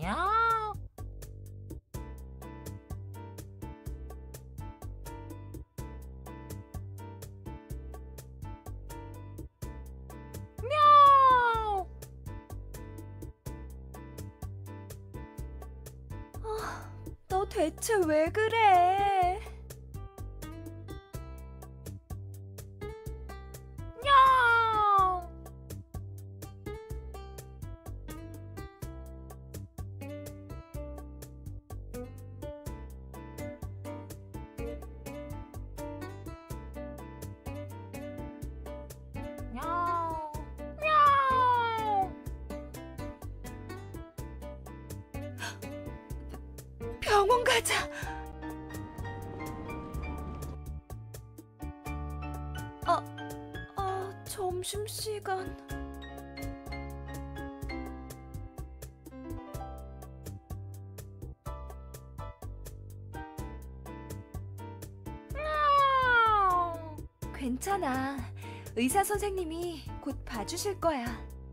야옹. 야옹. 너 대체 왜 그래? 야옹. 야옹. 야옹. 병원 가자. 점심시간. 야옹. 괜찮아. 의사 선생님이 곧 봐주실 거야.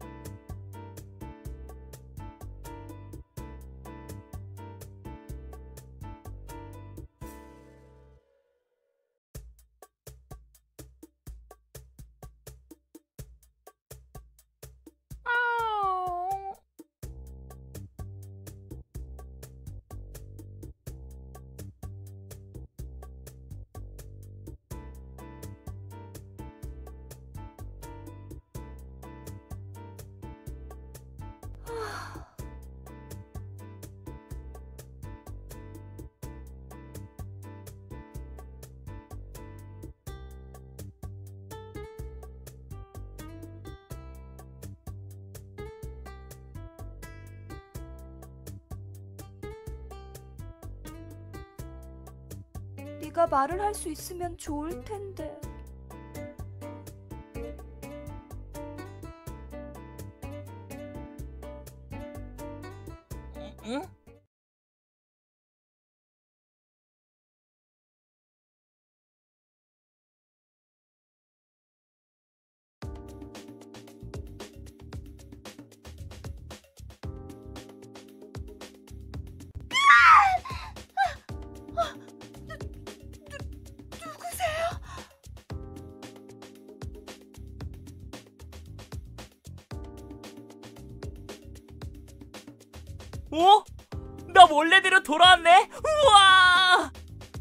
야옹. 네가 말을 할 수 있으면 좋을 텐데. 응? 누구세요? 어? 나 원래대로 돌아왔네? 우와!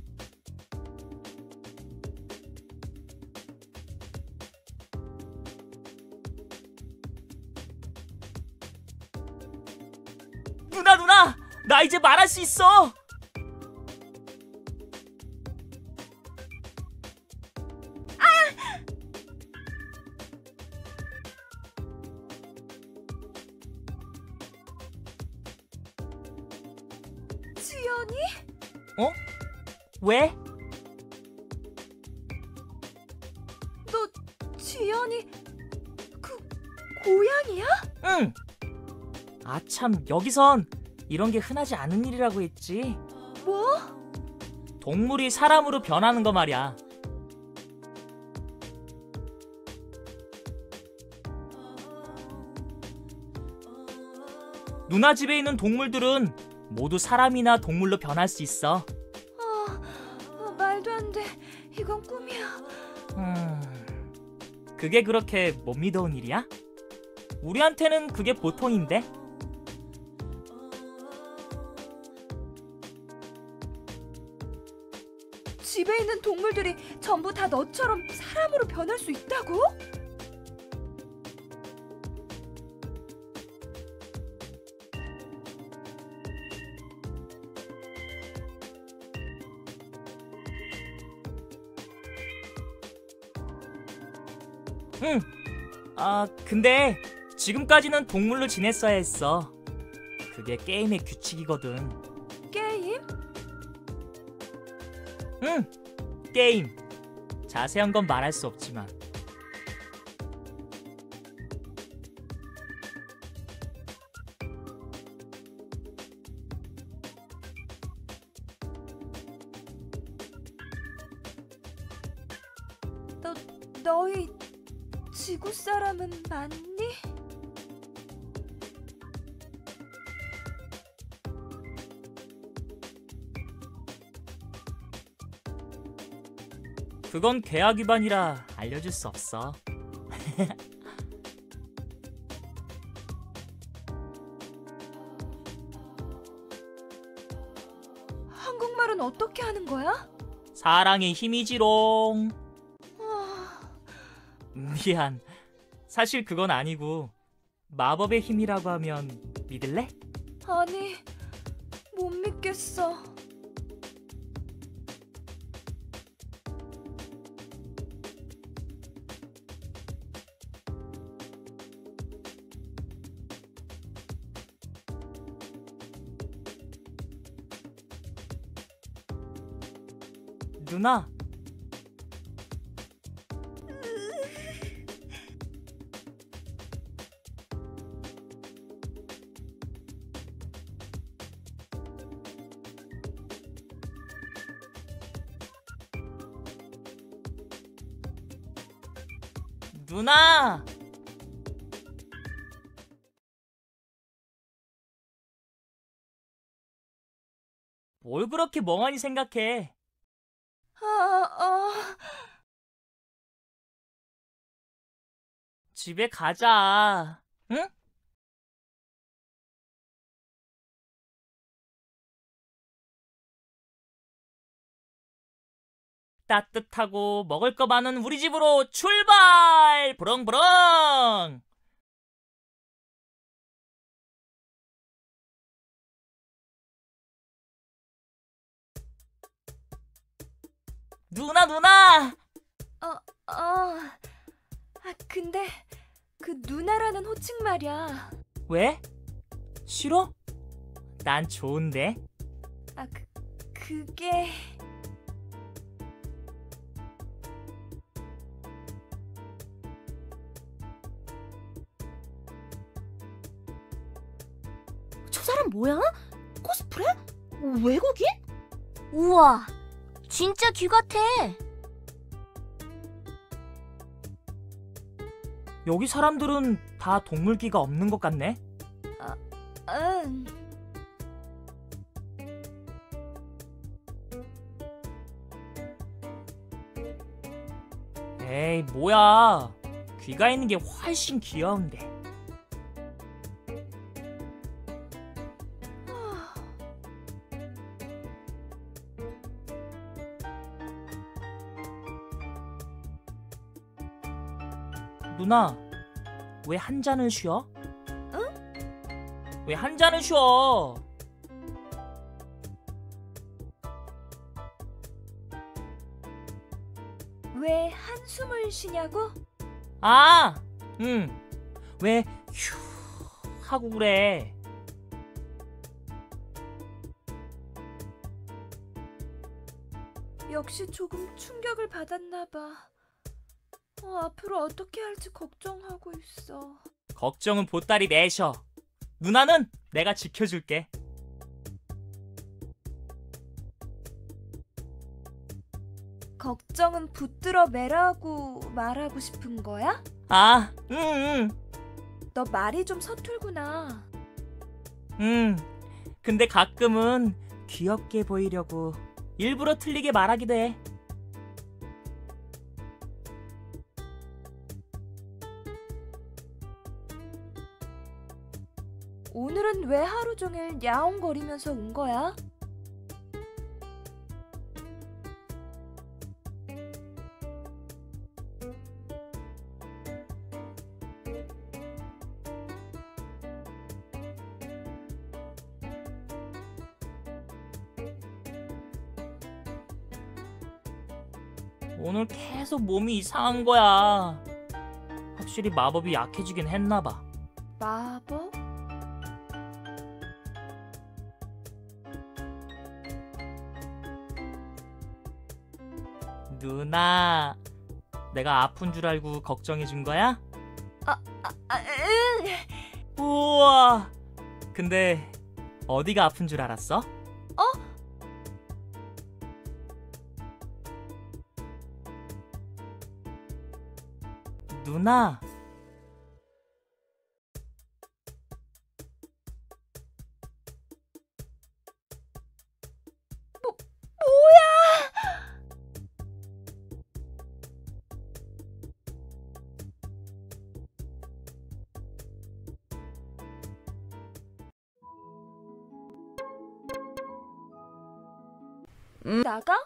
누나! 나 이제 말할 수 있어! 지연이? 어? 왜? 너 지연이 그 고양이야? 응! 아 참, 여기선 이런 게 흔하지 않은 일이라고 했지. 뭐? 동물이 사람으로 변하는 거 말이야. 누나 집에 있는 동물들은 모두 사람이나 동물로 변할 수 있어. 말도 안 돼. 이건 꿈이야. 그게 그렇게 못 믿어온 일이야? 우리한테는 그게 보통인데? 집에 있는 동물들이 전부 다 너처럼 사람으로 변할 수 있다고? 응. 아, 근데 지금까지는 동물로 지냈어야 했어. 그게 게임의 규칙이거든. 게임? 응, 게임. 자세한 건 말할 수 없지만. 너희 지구 사람은 맞니? 그건 계약 위반이라 알려줄 수 없어. 한국말은 어떻게 하는 거야? 사랑의 힘이지롱. 아, 미안. 사실 그건 아니고 마법의 힘이라고 하면 믿을래? 아니, 못 믿겠어. 누나, 누나! 뭘 그렇게 멍하니 생각해? 아, 집에 가자. 응? 따뜻하고 먹을 거 많은 우리 집으로 출발! 부렁부렁! 누나, 누나! 근데 그 누나라는 호칭 말이야. 왜? 싫어? 난 좋은데. 그게... 저 사람 뭐야? 코스프레? 외국인? 우와, 진짜 귀 같아. 여기 사람들은 다 동물기가 없는 것 같네. 응. 에이, 뭐야. 귀가 있는 게 훨씬 귀여운데. 누나, 왜 한 잔을 쉬어? 응? 왜 한 잔을 쉬어? 왜 한숨을 쉬냐고? 아, 왜 휴 하고 그래? 역시 조금 충격을 받았나 봐. 앞으로 어떻게 할지 걱정하고 있어. 걱정은 보따리 내셔. 누나는 내가 지켜줄게. 걱정은 붙들어 매라고 말하고 싶은 거야? 아, 너 말이 좀 서툴구나. 근데 가끔은 귀엽게 보이려고 일부러 틀리게 말하기도 해. 오늘은 왜 하루 종일 야옹거리면서 온 거야? 오늘 계속 몸이 이상한 거야. 확실히 마법이 약해지긴 했나 봐. 마법? 누나, 내가 아픈 줄 알고 걱정해 준 거야? 응. 우와! 근데 어디가 아픈 줄 알았어? 누나, 뭐야? 나가?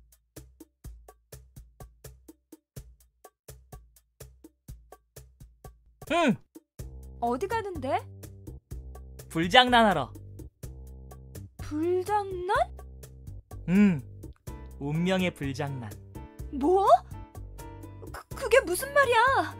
응, 어디 가는데? 불장난하러. 불장난? 응, 운명의 불장난. 뭐? 그게 무슨 말이야?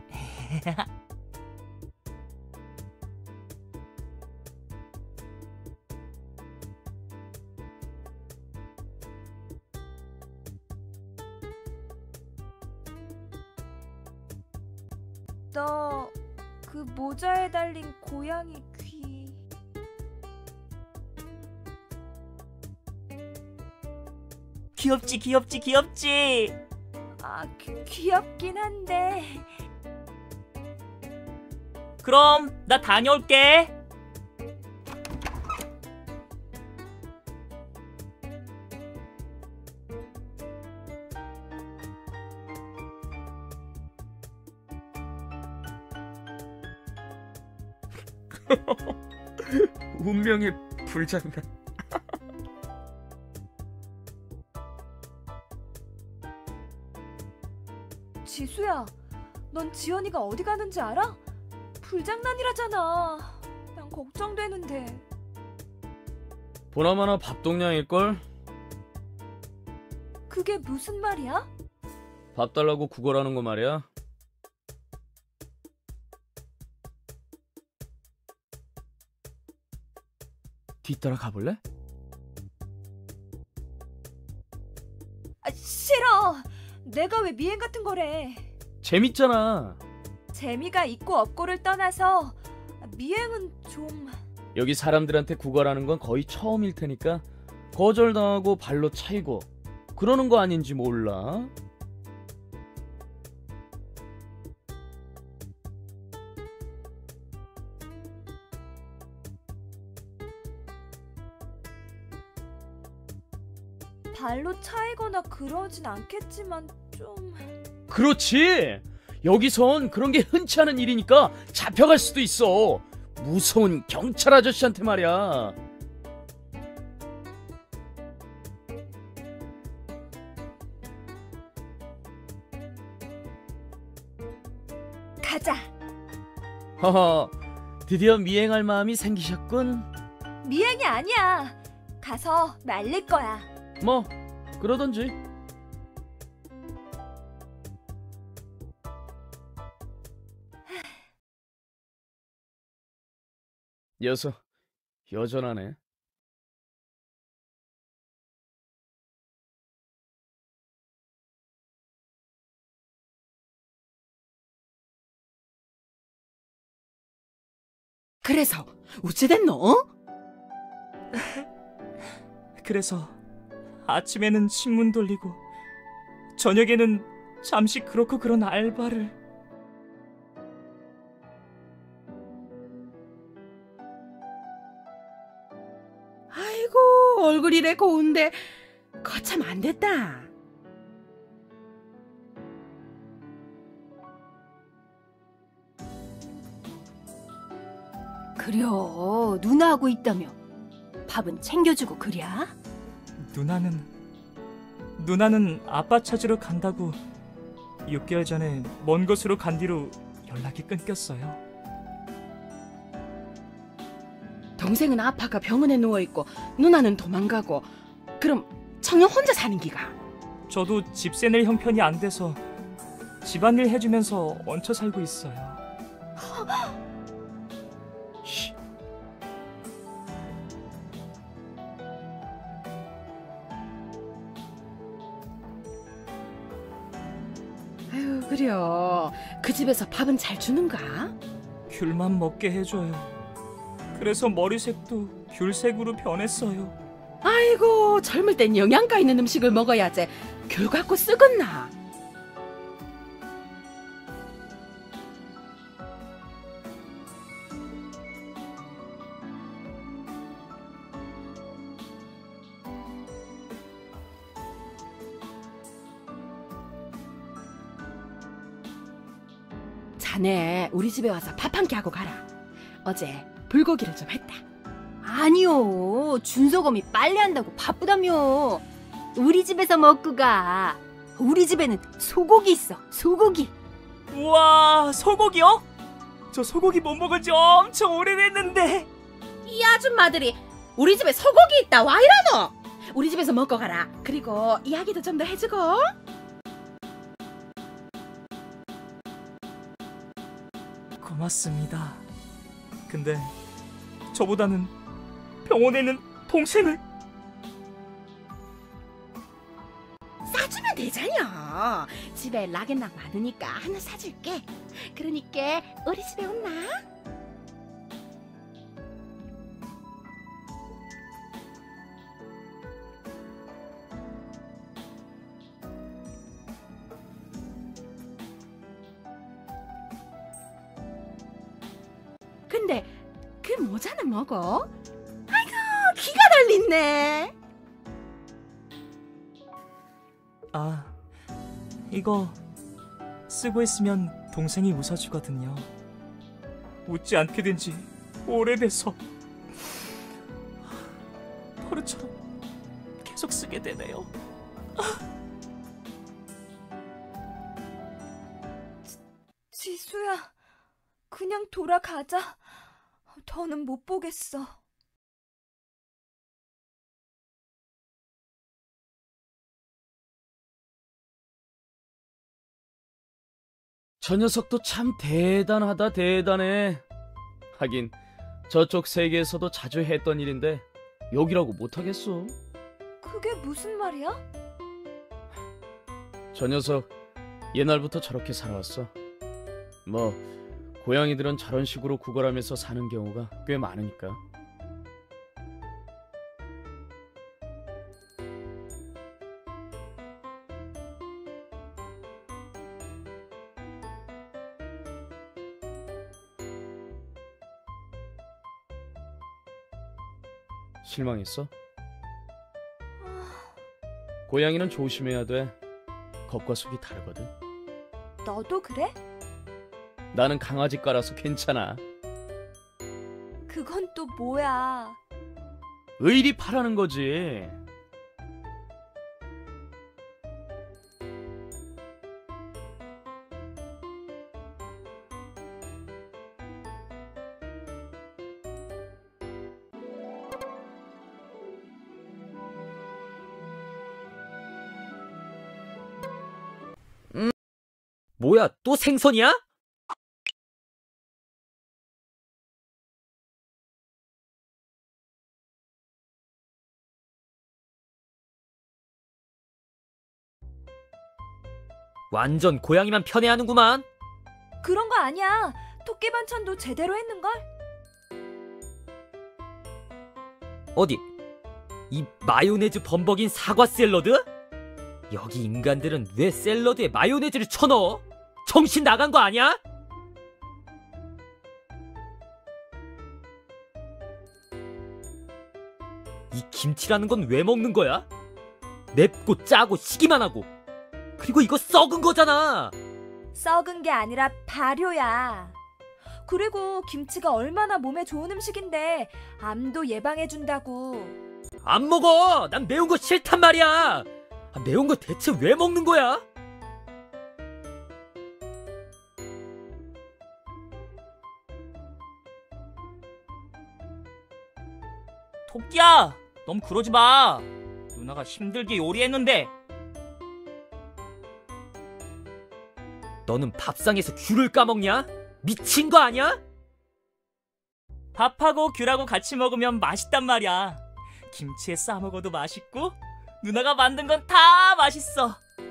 너 그 모자에 달린 고양이 귀 귀엽지, 귀엽지, 귀엽지. 귀엽긴 한데 그럼 나 다녀올게. 운명의 불장난. 지수야, 넌 지연이가 어디 가는지 알아? 불장난이라잖아. 난 걱정되는데. 보나마나 밥동량일걸? 그게 무슨 말이야? 밥 달라고 구걸하는 거 말이야. 뒤따라 가볼래? 싫어. 내가 왜 미행 같은 거래. 재밌잖아. 재미가 있고 없고를 떠나서 미행은 좀... 여기 사람들한테 구걸하는 건 거의 처음일 테니까 거절당하고 발로 차이고 그러는 거 아닌지 몰라. 발로 차이거나 그러진 않겠지만 좀... 그렇지. 여기선 그런 게 흔치 않은 일이니까 잡혀갈 수도 있어. 무서운 경찰 아저씨한테 말이야. 가자. 허허, 드디어 미행할 마음이 생기셨군. 미행이 아니야. 가서 말릴 거야. 뭐 그러던지. 녀석 여전하네. 그래서 어찌됐노? 그래서 아침에는 신문 돌리고 저녁에는 잠시 그렇고 그런 알바를. 아이고 얼굴이 이래 고운데 거참 안 됐다. 그려 누나하고 있다며 밥은 챙겨주고 그랴? 누나는 아빠 찾으러 간다고 6개월 전에 먼 곳으로 간 뒤로 연락이 끊겼어요. 동생은 아파가 병원에 누워있고 누나는 도망가고 그럼 청년 혼자 사는 기가? 저도 집세 낼 형편이 안 돼서 집안일 해주면서 얹혀 살고 있어요. 아유 그려 그 집에서 밥은 잘 주는가? 귤만 먹게 해줘요. 그래서 머리색도 귤색으로 변했어요. 아이고 젊을 땐 영양가 있는 음식을 먹어야지 귤 갖고 쓰겄나? 자네 우리 집에 와서 밥 한 끼 하고 가라. 어제 불고기를 좀 했다. 아니요. 준서검이 빨래한다고 바쁘다며. 우리 집에서 먹고 가. 우리 집에는 소고기 있어. 소고기. 우와, 소고기요? 저 소고기 못 먹은 지 엄청 오래됐는데. 이 아줌마들이 우리 집에 소고기 있다 와 이러노? 우리 집에서 먹고 가라. 그리고 이야기도 좀 더 해주고. 고맙습니다. 근데 저보다는 병원에 있는 동생을. 싸주면 되잖여. 집에 락앤락 많으니까 하나 사줄게. 그러니까 우리 집에 온나? 근데 그 모자는 뭐고? 아이고 기가 달린네. 아, 이거 쓰고 있으면 동생이 웃어주거든요. 웃지 않게 된 지 오래돼서 버릇처럼 계속 쓰게 되네요. 지수야, 그냥 돌아가자. 더는 못 보겠어. 저 녀석도 참 대단하다 대단해. 하긴 저쪽 세계에서도 자주 했던 일인데 여기라고 못하겠어. 그게 무슨 말이야? 저 녀석 옛날부터 저렇게 살아왔어. 뭐 고양이들은 저런 식으로 구걸하면서 사는 경우가 꽤 많으니까. 실망했어? 고양이는 조심해야 돼. 겉과 속이 다르거든. 너도 그래? 나는 강아지과라서 괜찮아. 그건 또 뭐야? 의리파라는 거지. 뭐야, 또 생선이야? 완전 고양이만 편애하는구만. 그런 거 아니야. 토끼 반찬도 제대로 했는걸? 어디? 이 마요네즈 범벅인 사과 샐러드? 여기 인간들은 왜 샐러드에 마요네즈를 쳐넣어? 정신 나간 거 아니야? 이 김치라는 건 왜 먹는 거야? 맵고 짜고 시기만 하고. 그리고 이거 썩은 거잖아. 썩은 게 아니라 발효야. 그리고 김치가 얼마나 몸에 좋은 음식인데 암도 예방해준다고. 안 먹어. 난 매운 거 싫단 말이야. 매운 거 대체 왜 먹는 거야? 토끼야, 너무 그러지 마. 누나가 힘들게 요리했는데. 너는 밥상에서 귤을 까먹냐? 미친 거 아니야? 밥하고 귤하고 같이 먹으면 맛있단 말이야. 김치에 싸 먹어도 맛있고 누나가 만든 건 다 맛있어.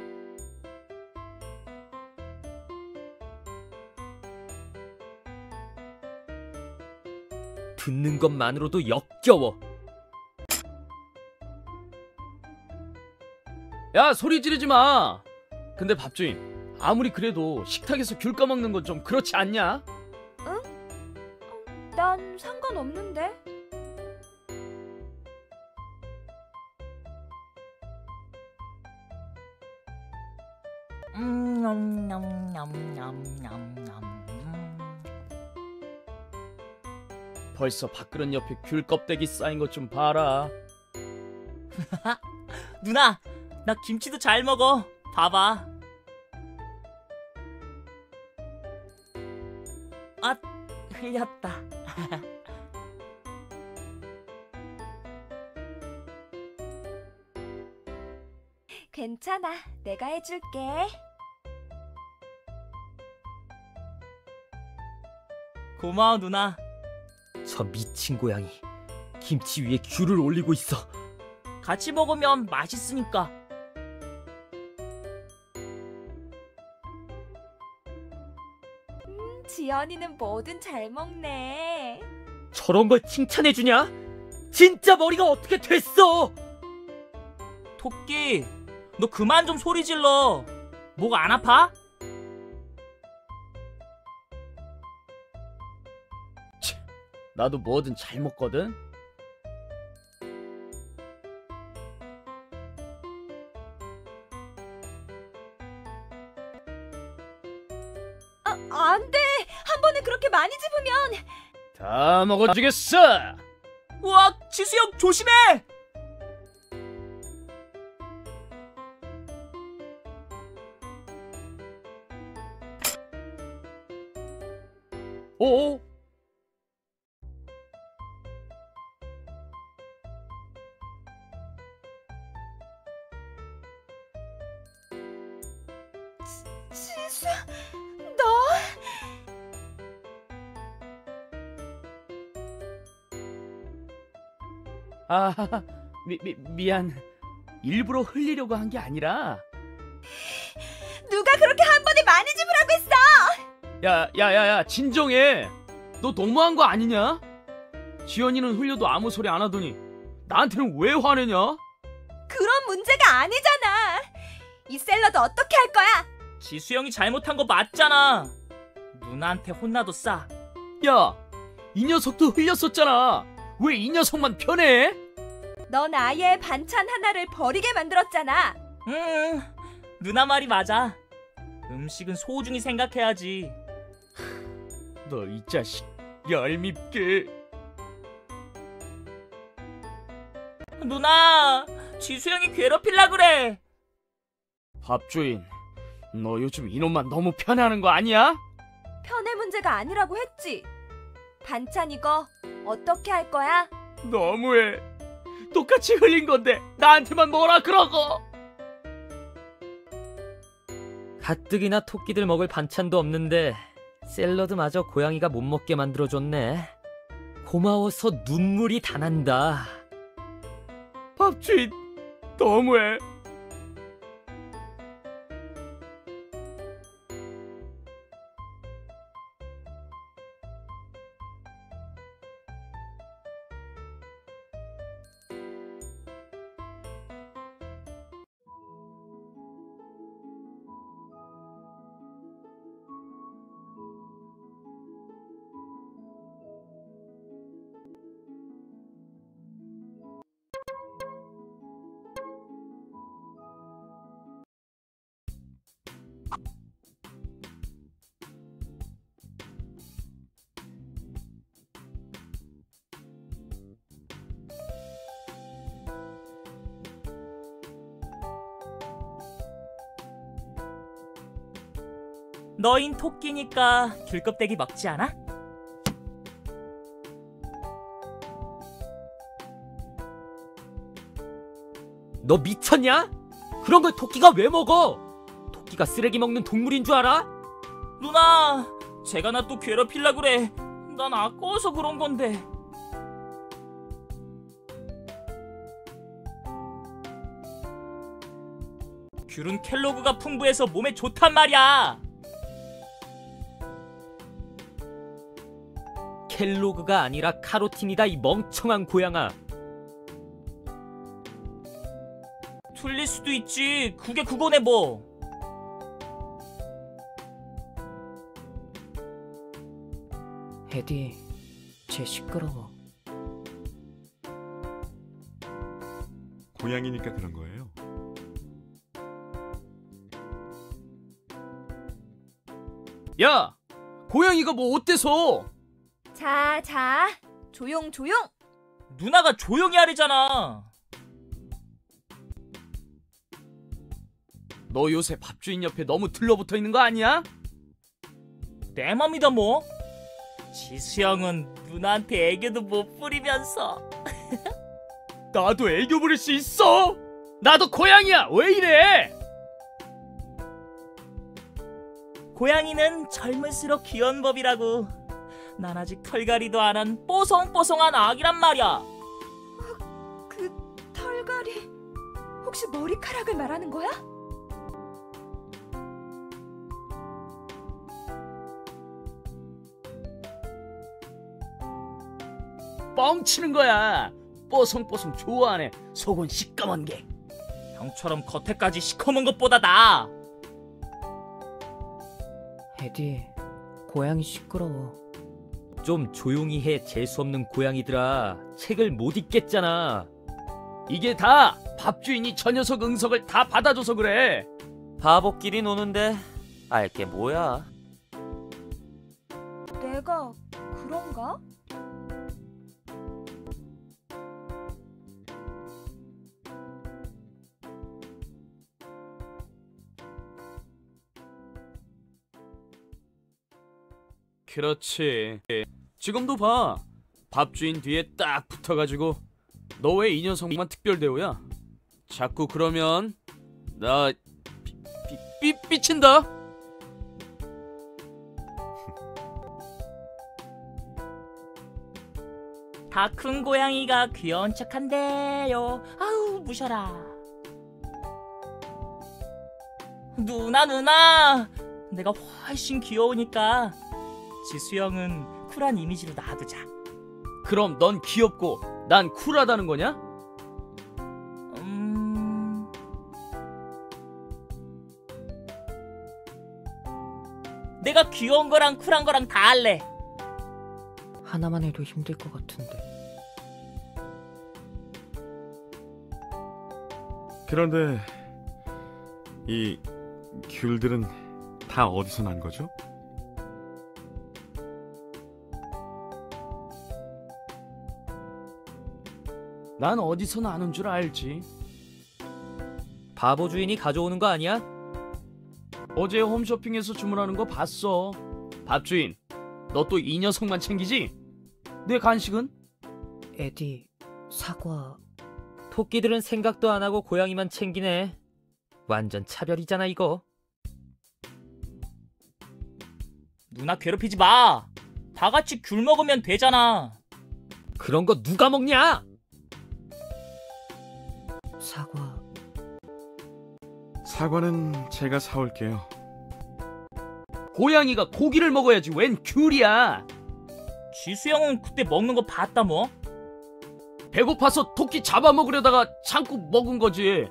듣는 것만으로도 역겨워. 야, 소리 지르지 마. 근데 밥주인, 아무리 그래도 식탁에서 귤 까먹는 건 좀 그렇지 않냐? 난 상관없는데. 벌써 밥그릇 옆에 귤 껍데기 쌓인 것 좀 봐라. 누나, 나 김치도 잘 먹어. 봐봐. 아, 흘렸다. 괜찮아. 내가 해줄게. 고마워, 누나. 저 미친 고양이 김치 위에 귤을 올리고 있어. 같이 먹으면 맛있으니까. 지연이는 뭐든 잘 먹네. 저런 걸 칭찬해주냐? 진짜 머리가 어떻게 됐어? 토끼, 너 그만 좀 소리 질러. 목 안 아파? 나도 뭐든 잘 먹거든. 안 돼. 한 번에 그렇게 많이 집으면. 다 먹어주겠어. 우와, 지수형 조심해! 오. 지수, 너? 아, 미안. 일부러 흘리려고 한 게 아니라. 누가 그렇게 한 번에 많이 집으라고 했어? 야, 진정해. 너 너무한 거 아니냐? 지연이는 흘려도 아무 소리 안 하더니 나한테는 왜 화내냐? 그런 문제가 아니잖아. 이 샐러드 어떻게 할 거야? 지수형이 잘못한 거 맞잖아. 누나한테 혼나도 싸. 야, 이 녀석도 흘렸었잖아. 왜 이 녀석만 편해? 넌 아예 반찬 하나를 버리게 만들었잖아. 누나 말이 맞아. 음식은 소중히 생각해야지. 너 이 자식 얄밉게. 누나, 지수형이 괴롭힐라 그래. 밥주인, 너 요즘 이놈만 너무 편해하는 거 아니야? 편의 문제가 아니라고 했지. 반찬 이거 어떻게 할 거야? 너무해. 똑같이 흘린 건데 나한테만 뭐라 그러고. 가뜩이나 토끼들 먹을 반찬도 없는데 샐러드마저 고양이가 못 먹게 만들어줬네. 고마워서 눈물이 다 난다. 밥주인, 너무해. 너흰 토끼니까 귤껍데기 먹지 않아? 너 미쳤냐? 그런 걸 토끼가 왜 먹어? 토끼가 쓰레기 먹는 동물인 줄 알아? 누나, 제가 나 또 괴롭힐라 그래. 난 아까워서 그런 건데. 귤은 켈로그가 풍부해서 몸에 좋단 말이야. 켈로그가 아니라 카로틴이다, 이 멍청한 고양아. 틀릴 수도 있지. 그게 그거네 뭐. 에디, 쟤 시끄러워. 고양이니까 그런 거예요. 야, 고양이가 뭐 어때서? 자, 조용. 누나가 조용히 하래잖아. 너 요새 밥주인 옆에 너무 들러붙어 있는 거 아니야? 내 맘이다 뭐. 지수 형은 누나한테 애교도 못 부리면서. 나도 애교 부릴 수 있어. 나도 고양이야. 왜 이래? 고양이는 젊을수록 귀여운 법이라고. 난 아직 털갈이도 안 한 뽀송뽀송한 아기란 말이야. 그 털갈이 혹시 머리카락을 말하는 거야? 뻥치는 거야. 뽀송뽀송 좋아하네. 속은 시꺼먼 게. 형처럼 겉에까지 시커먼 것보다 나아. 에디, 고양이 시끄러워. 좀 조용히 해, 재수없는 고양이들아. 책을 못 읽겠잖아. 이게 다 밥주인이 저 녀석 응석을 다 받아줘서 그래. 바보끼리 노는데 알게 뭐야. 내가 그런가? 그렇지. 지금도 봐. 밥주인 뒤에 딱 붙어가지고 너 왜 이 녀석만 특별 대우야? 자꾸 그러면 나 삐친다. 다 큰 고양이가 귀여운 척한대요. 아우 무셔라. 누나 내가 훨씬 귀여우니까 지수 형은 쿨한 이미지로 놔두자. 그럼 넌 귀엽고 난 쿨하다는 거냐? 내가 귀여운 거랑 쿨한 거랑 다 할래. 하나만 해도 힘들 것 같은데. 그런데 이 귤들은 다 어디서 난 거죠? 난 어디서 나는 줄 알지. 바보 주인이 가져오는 거 아니야? 어제 홈쇼핑에서 주문하는 거 봤어. 밥주인, 너 또 이 녀석만 챙기지? 내 간식은? 에디, 사과. 토끼들은 생각도 안 하고 고양이만 챙기네. 완전 차별이잖아 이거. 누나 괴롭히지 마. 다 같이 귤 먹으면 되잖아. 그런 거 누가 먹냐? 사과. 사과는 제가 사올게요. 고양이가 고기를 먹어야지 웬 귤이야. 지수 형은 그때 먹는 거 봤다 뭐. 배고파서 토끼 잡아먹으려다가 참고 먹은 거지.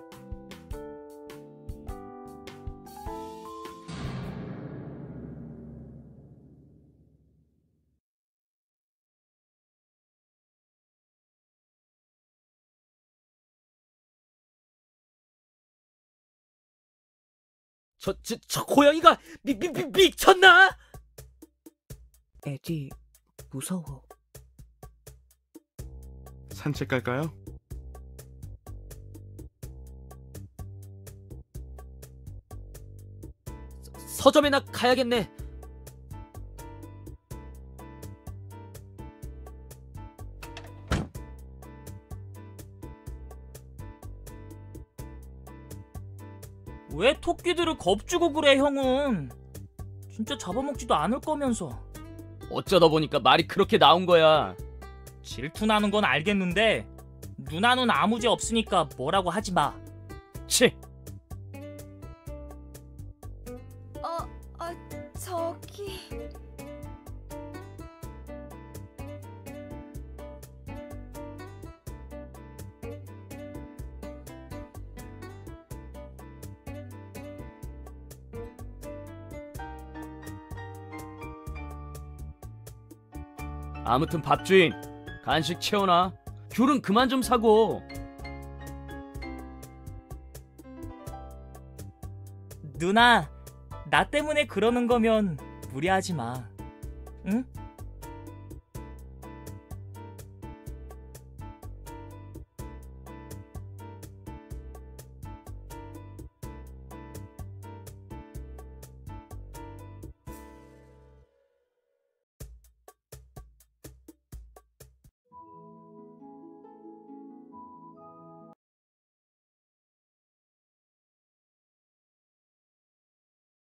저 고양이가 미쳤나? 에디, 무서워. 산책 갈까요? 서점에나 가야겠네. 왜 토끼들을 겁주고 그래 형은. 진짜 잡아먹지도 않을 거면서. 어쩌다 보니까 말이 그렇게 나온 거야. 질투나는 건 알겠는데 누나는 아무 죄 없으니까 뭐라고 하지 마. 치. 저기 아무튼 밥주인, 간식 채워놔. 귤은 그만 좀 사고. 누나 나 때문에 그러는 거면 무리하지 마. 응?